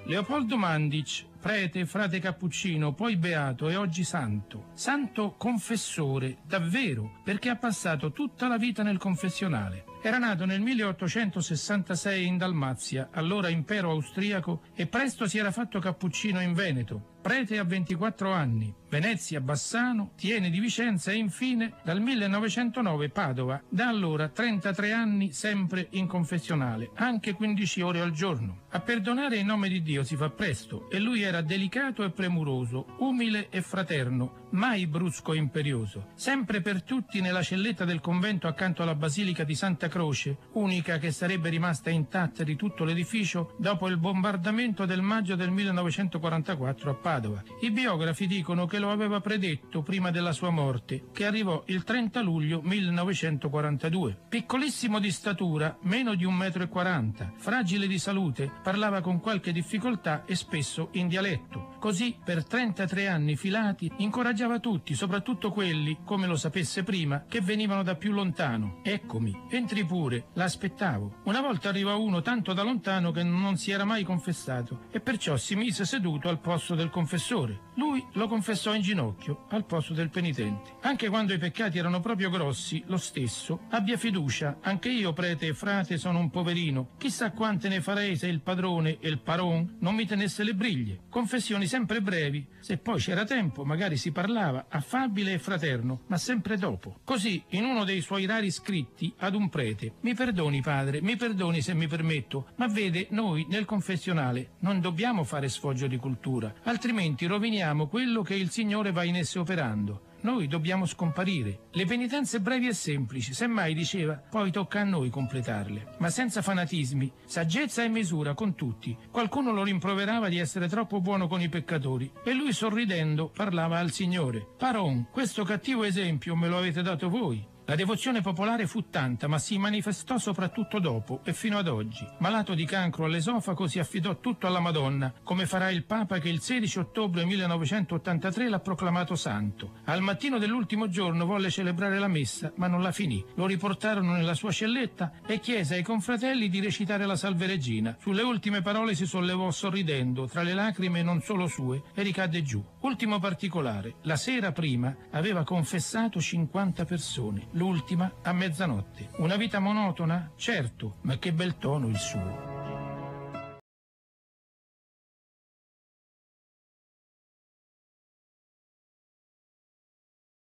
Leopoldo Mandic, prete, frate cappuccino, poi beato e oggi santo. Santo confessore, davvero, perché ha passato tutta la vita nel confessionale. Era nato nel 1866 in Dalmazia, allora impero austriaco, e presto si era fatto cappuccino in Veneto. Prete a 24 anni, Venezia, Bassano, Tiene di Vicenza e infine dal 1909 Padova. Da allora 33 anni sempre in confessionale, anche 15 ore al giorno. A perdonare in nome di Dio si fa presto e lui era delicato e premuroso, umile e fraterno, mai brusco e imperioso. Sempre per tutti nella celletta del convento accanto alla Basilica di Santa Croce, unica che sarebbe rimasta intatta di tutto l'edificio dopo il bombardamento del maggio del 1944 a Padova. I biografi dicono che lo aveva predetto prima della sua morte, che arrivò il 30 luglio 1942. Piccolissimo di statura, meno di 1,40 m, fragile di salute, parlava con qualche difficoltà e spesso in dialetto. Così, per 33 anni filati, incoraggiava tutti, soprattutto quelli, come lo sapesse prima, che venivano da più lontano. Eccomi, entri pure, l'aspettavo. Una volta arrivò uno tanto da lontano che non si era mai confessato e perciò si mise seduto al posto del confessore. Lui lo confessò in ginocchio, al posto del penitente. Anche quando i peccati erano proprio grossi, lo stesso, abbia fiducia, anche io, prete e frate, sono un poverino. Chissà quante ne farei se il padrone e il paron non mi tenesse le briglie. Confessioni sempre brevi, se poi c'era tempo magari si parlava, affabile e fraterno, ma sempre dopo. Così, in uno dei suoi rari scritti ad un prete: mi perdoni padre, mi perdoni se mi permetto, ma vede, noi nel confessionale non dobbiamo fare sfoggio di cultura, altrimenti roviniamo quello che il Signore va in esso operando. Noi dobbiamo scomparire. Le penitenze brevi e semplici, semmai diceva, poi tocca a noi completarle. Ma senza fanatismi, saggezza e misura con tutti. Qualcuno lo rimproverava di essere troppo buono con i peccatori e lui sorridendo parlava al Signore. Paron, questo cattivo esempio me lo avete dato voi. La devozione popolare fu tanta, ma si manifestò soprattutto dopo e fino ad oggi. Malato di cancro all'esofago si affidò tutto alla Madonna, come farà il Papa che il 16 ottobre 1983 l'ha proclamato santo. Al mattino dell'ultimo giorno volle celebrare la messa, ma non la finì. Lo riportarono nella sua celletta e chiese ai confratelli di recitare la Salve Regina. Sulle ultime parole si sollevò sorridendo, tra le lacrime non solo sue, e ricadde giù. Ultimo particolare, la sera prima aveva confessato 50 persone. L'ultima a mezzanotte. Una vita monotona? Certo, ma che bel tono il suo.